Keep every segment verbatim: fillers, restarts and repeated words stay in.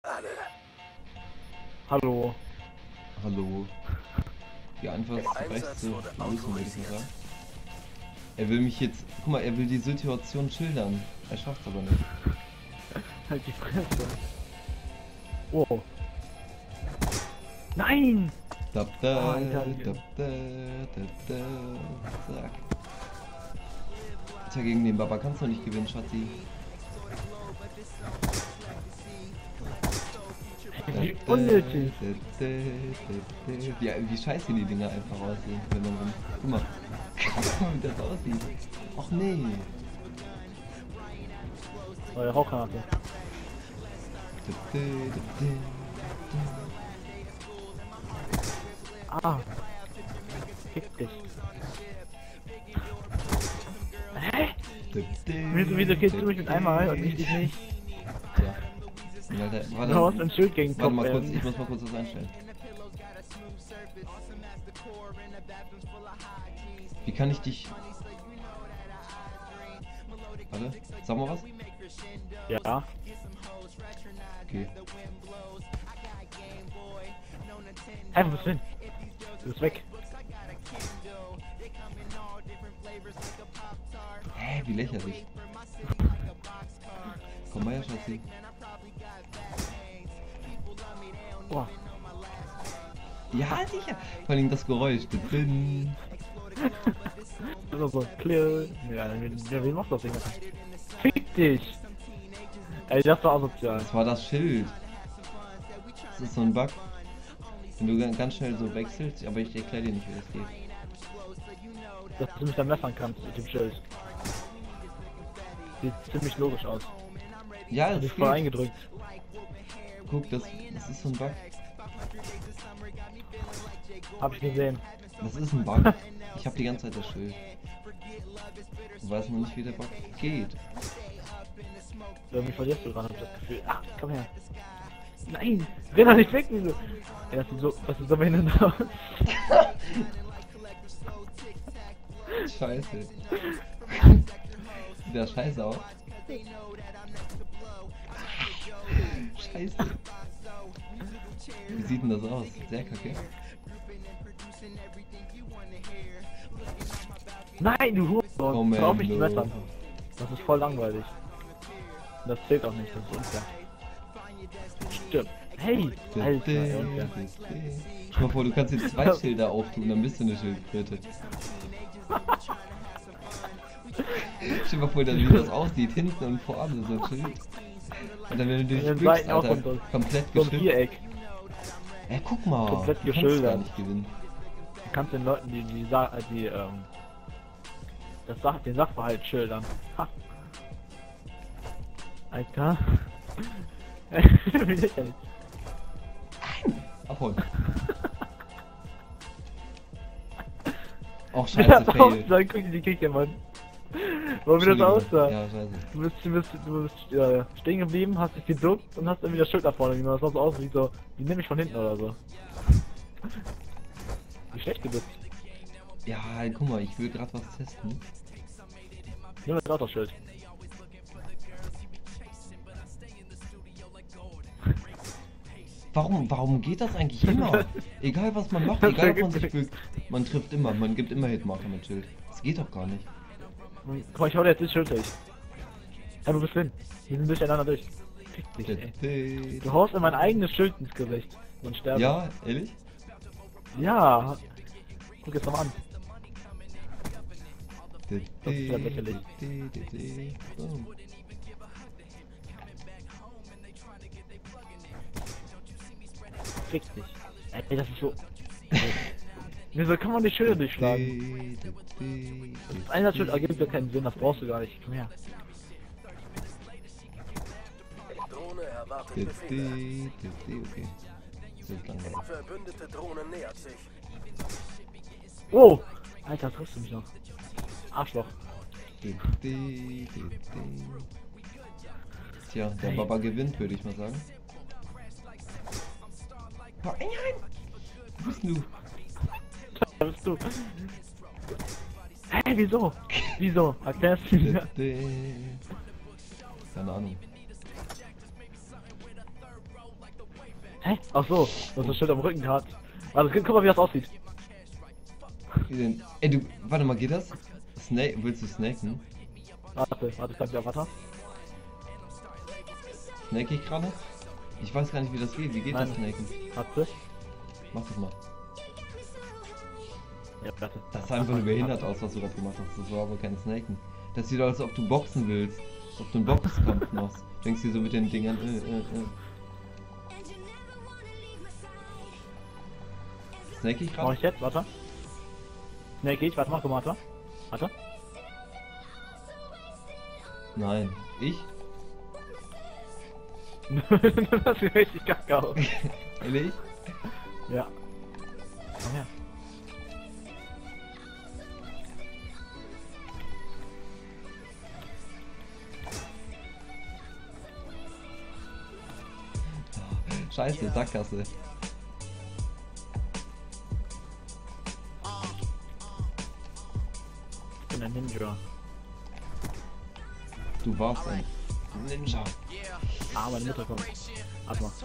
Alle. Hallo. Hallo. Die einfallsreichste Lösung, würde ich mal sagen. Er will mich jetzt... Guck mal, er will die Situation schildern. Er schafft's aber nicht. Halt die Fresse. Wow. Nein! Da, da, Oh, Alter. da, da, da, da, zack. Tja, gegen den Baba kannst du nicht gewinnen, Schatzi. Wie unnötig. Wie, wie scheiße die Dinger einfach aussehen, wenn man rum... Guck mal. Guck mal, wie das aussieht. Och nee. Neue Rauchgranate. Ah. Fick dich. Hä? Wieso, wieso killst du mich mit einmal und ich dich nicht? Ja. Warte, warte, Du hast ein Schild gegen warte Kopf, mal kurz, ähm. ich muss mal kurz was einstellen. Wie kann ich dich... Warte, sag mal was? Ja. Okay. Hä, wo bist du hin? Du bist weg. Hä, wie lächerlich. Komm mal her, Schatzi. Boah. Ja, sicher. Vor allem das Geräusch. Bin. Das ist so clear. Ja, ja, wie macht das Ding? Fick dich! Ey, das war asozial. Das war das Schild. Das ist so ein Bug. Wenn du ganz- ganz schnell so wechselst, aber ich erkläre dir nicht, wie das geht. Dass du mich dann messern kannst mit dem Schild. Sieht ziemlich logisch aus. Ja, Hab das ich voll geht. eingedrückt. Guck, das, das ist so ein Bug. Hab ich gesehen. Das ist ein Bug. Ich habe die ganze Zeit das Schild. Du weißt noch nicht, wie der Bug geht. Irgendwie verlierst du gerade, hab ich das Gefühl. Ach, komm her. Nein! Renn doch nicht weg, wieso? Ey, das sieht so, das sieht so behindert aus. Scheiße. Sieht das scheiße aus? Scheiße. Wie sieht denn das aus? Sehr kacke. Nein, du Hurensohn! Oh, man, Hör auf mich zu no. messern. Das ist voll langweilig. Das zählt auch nicht, das ist unfair. Stimmt. Hey! Alter, unfair. Stell mal vor, du kannst jetzt zwei Schilder auftun, dann bist du eine Schildkröte. Stell dir mal vor, wie das aussieht, hinten und vorne so ein Schild. Und dann, wenn du dich den büchst, Seiten auch Alter, und so. komplett So ein geschildert. Viereck. Ey, guck mal, Komplett du kannst geschildert. gar nicht gewinnen. Du kannst den Leuten die, die, Sa äh, die ähm, das Sach den Sachverhalt schildern. Ha. Alter. Wie lächerlich. Abholen. Auch Ja, scheiße, fail. dann guck dir die Kicke, Mann. Wo wie das Entschuldigung. aussah. Ja, scheiße. Du bist, du bist, du bist ja, stehen geblieben, hast dich geduckt und hast irgendwie das Schild nach vorne genommen. Das sah so aus wie so, die nehme ich von hinten oder so. Wie schlecht du bist. Ja, guck mal, ich will gerade was testen. Nimm das Autoschild. Warum, warum geht das eigentlich immer? Egal was man macht, egal ob man sich bückt, man trifft immer, man gibt immer Hitmarker mit Schild. Das geht doch gar nicht. Guck mal, ich hau dir jetzt das Schild durch. Hey, wo bist du hin? Wir sind durcheinander durch. Fick dich, ey. Du haust in mein eigenes Schild ins Gesicht. Und sterbe. Ja, ehrlich? Ja. Guck jetzt mal an. Das ist ja lächerlich. Boom. Fick dich. Ey, das ist so... Wieso kann man die Schilder durchschlagen? Das Einsatzschild ergibt ja keinen Sinn, das brauchst du gar nicht. Komm her. Drohne erwartet Befehle. Okay. Das ist langweilig. Verbündete Drohne nähert sich. Oh! Alter, triffst du mich noch? Arschloch. Tja, der Hey. Baba gewinnt, würde ich mal sagen. Nein! Wo bist du? Da bist du. Hä, wieso? Wieso? Erklärst du mir? Keine Ahnung. Hä? Ach so, das ist Schild am Rücken gehabt. Also guck mal, wie das aussieht. Wie denn? Ey, du, warte mal, geht das? Snake, willst du snaken? Warte, warte, ich kann wieder weiter. Snake ich gerade? Ich weiß gar nicht, wie das geht. Wie geht Nein. das Snaken? Warte. Mach das mal. Ja, warte. Das sah einfach nur behindert aus, was du gerade gemacht hast. Das war aber kein Snaken. Das sieht aus, als ob du boxen willst. Als ob du einen Boxkampf machst. Denkst du so mit den Dingern, äh, äh, äh. Snake ich Mach gerade? ich jetzt, warte. Ne, geht, warte, mach, warte. Warte. Nein. Ich? Das sieht richtig kacke aus. Ehrlich? Ja. Komm her. Scheiße, Sackgasse. Ich bin ein Ninja. Du warst ein Ninja. Ah, meine Mutter kommt. Warte mal.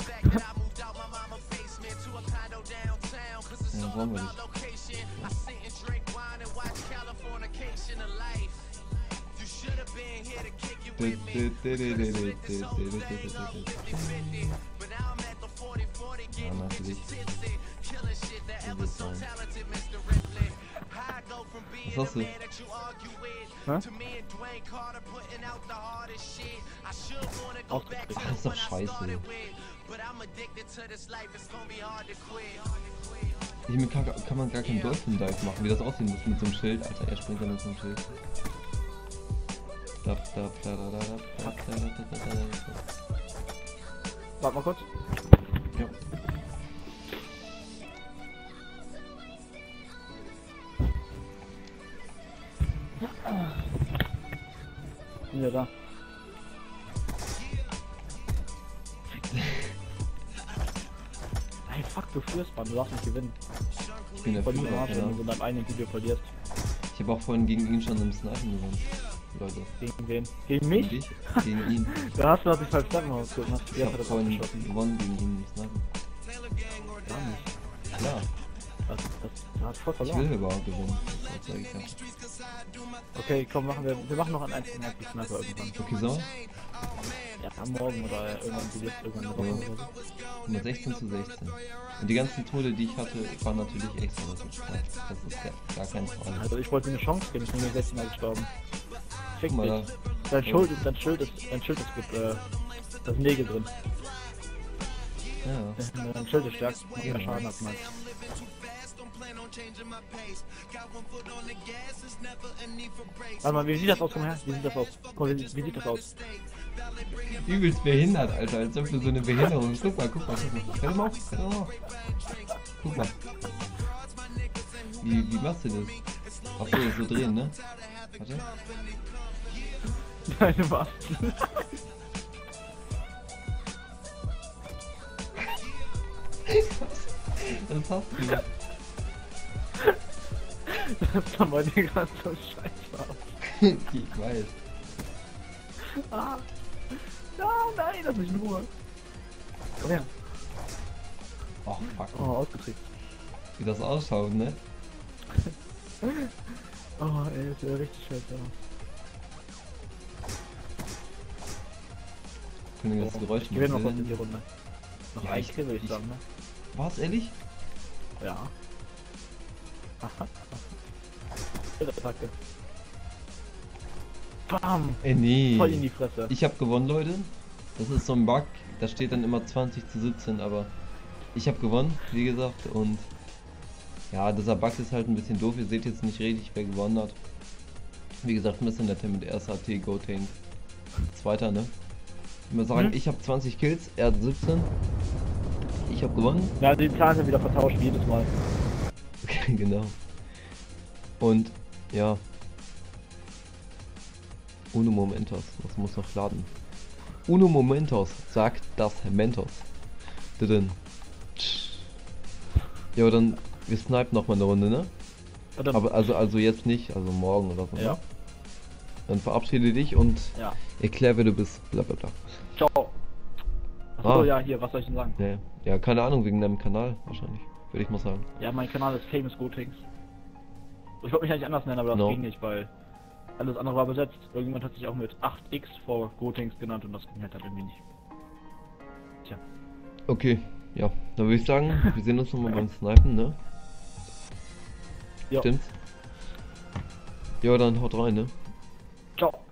Ja, wollen wir nicht. Ja, natürlich. Was hast du? Hä? Ausgekriegt. Ach, das ist doch scheiße. Hier kann, kann man gar keinen Dolphin Dive machen, wie das aussehen muss mit so einem Schild. Alter, er springt dann mit so einem Schild. Da, da, da, da, da, da, da, da, da, da, da. Warte mal kurz. Ja. Bin ja da. Hey, fuck, du führst, Mann, du darfst nicht gewinnen. Ich bin der Von ihm Führer, ab, wenn du ja. in deinem eigenen Video verlierst. Ich habe auch vorhin gegen ihn schon im Snipen gewonnen. Leute. Gegen wen? Gegen Gegen mich? dich? Gegen ihn. Da hast du noch die falsch Snipen rausgeholt und hast Ich die habe ganze Zeit vorhin abgeschossen. gewonnen gegen ihn im Snipen. Gar nicht. Klar, Das, das, das hat voll ich verloren. will überhaupt gewinnen. Das zeige ich ja. Okay, komm, machen wir. Wir machen noch ein eins gegen eins Sniper irgendwann. Okay, so. Ja, am Morgen oder irgendwann die Liste, irgendwann eine Woche Ja. oder so. Nummer sechzehn zu sechzehn. Und die ganzen Tode, die ich hatte, waren natürlich extra. Das ist, das ist gar, gar kein Fall. Also ich wollte dir eine Chance geben, ich bin nur sechzehn Mal gestorben. Fick Guck mal da. dich. Dein Schild ist, dein Schild ist, dein Schild ist mit, äh, da sind Nägel drin. Ja. Dein Schild ist stärker, macht mehr Ja. Schaden als meins. Warte mal, wie sieht das aus? Komm her, wie sieht das aus? Guck mal, wie, wie sieht das aus? Übelst behindert, Alter. Als ob du so eine Behinderung. Guck mal, guck mal, guck mal. Hör mal auf, hör mal auf. Guck mal. Wie, wie machst du das? Achso, so drehen, ne? Warte. Deine was? Das hast du. Das ist doch mal die ganze Scheiße aus. Ich weiß. Ah. Ja, nein, das ist nur. Komm her. Oh, fuck. Oh, ausgetrieben. Wie das ausschaut, ne? Oh, ey, das sieht ja richtig scheiße aus. Können wir das Geräusch Ich gewinne noch was in filmen? die Runde. Noch Ja, ein ich- Kill, würde ich ich- sagen, ne? Was, ehrlich? Ja. Aha. Attacke. Bam! Ey, nee. Voll in die Fresse. Ich hab gewonnen, Leute. Das ist so ein Bug. Da steht dann immer zwanzig zu siebzehn, aber ich habe gewonnen, wie gesagt. Und ja, dieser Bug ist halt ein bisschen doof. Ihr seht jetzt nicht richtig, wer gewonnen hat. Wie gesagt, Mister Netter mit R S A T Go Tank. Zweiter, ne? Ich muss sagen, Hm? ich habe zwanzig Kills, er hat siebzehn. Ich habe gewonnen. Ja, die Zahlen sind wieder vertauscht, wie jedes Mal. Genau. Und ja. Uno Momentos. Das muss noch laden. Uno Momentos, sagt das Mentos. Drin. Ja, dann wir snipen noch mal eine Runde, ne? Warte, Aber also also jetzt nicht, also morgen oder so. ne? ja. Dann verabschiede dich und Ja. erklär, wer du bist. Bla bla bla. Ciao. Achso, Ah. ja, hier, was soll ich denn sagen? Ja, ja, keine Ahnung, wegen deinem Kanal wahrscheinlich, würde ich mal sagen. Ja, mein Kanal ist Famous Gotings. Ich wollte mich eigentlich anders nennen, aber das No. ging nicht, weil alles andere war besetzt. Irgendjemand hat sich auch mit acht x vor Gotings genannt und das ging halt, halt irgendwie nicht. Tja. Okay, ja, dann würde ich sagen, wir sehen uns nochmal beim Snipen, ne? Ja. Stimmt's? Ja, dann haut rein, ne? Ciao.